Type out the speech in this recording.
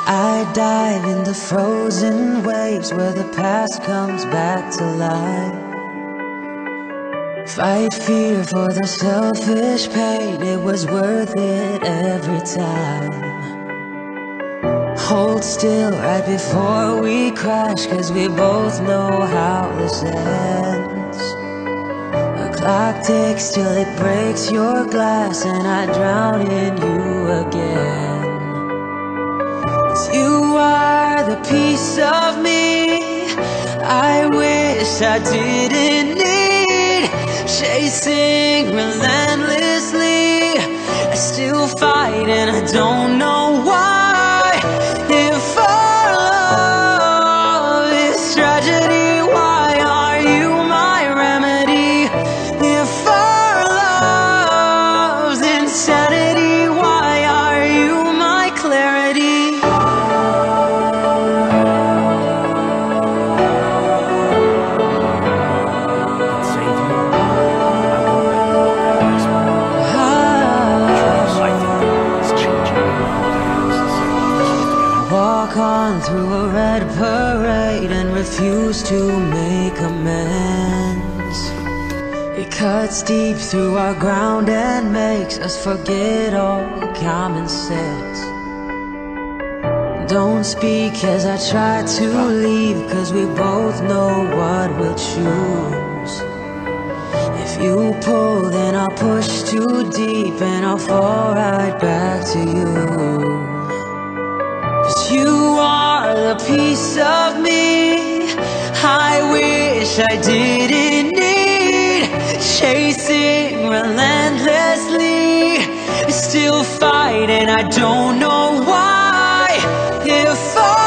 I dive in the frozen waves where the past comes back to life. Fight fear for the selfish pain, it was worth it every time. Hold still right before we crash, 'cause we both know how this ends. The clock ticks till it breaks your glass, and I drown in you again. 'Cause you are the piece of me I wish I didn't need. Chasing relentlessly, I still fight and I don't know why. If our love is tragedy, why are you my remedy? If our love's insanity, why are you my clarity? Walk on through a red parade and refuse to make amends. It cuts deep through our ground and makes us forget all common sense. Don't speak as I try to leave, 'cause we both know what we'll choose. If you pull, then I'll push too deep and I'll fall right back to you. 'Cause you are the piece of me I wish I didn't need. Chasing relentlessly, still fight and I don't know why. If